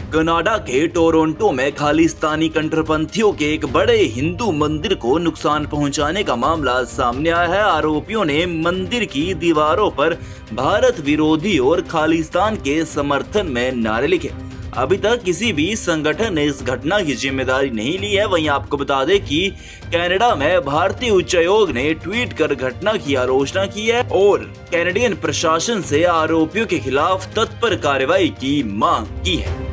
Canada के Toronto में खालिस्तानी कट्टरपंथियों के एक बड़े हिंदू मंदिर को नुकसान पहुंचाने का मामला सामने आया है। आरोपियों ने मंदिर की दीवारों पर भारत विरोधी और खालिस्तान के समर्थन में नारे लिखे। अभी तक किसी भी संगठन ने इस घटना की जिम्मेदारी नहीं ली है। वहीं आपको बता दें कि कनाडा में भारतीय उच्चायोग ने ट्वीट कर घटना की आलोचना की है और कैनेडियन प्रशासन से आरोपियों के खिलाफ तत्पर कार्रवाई की मांग की है।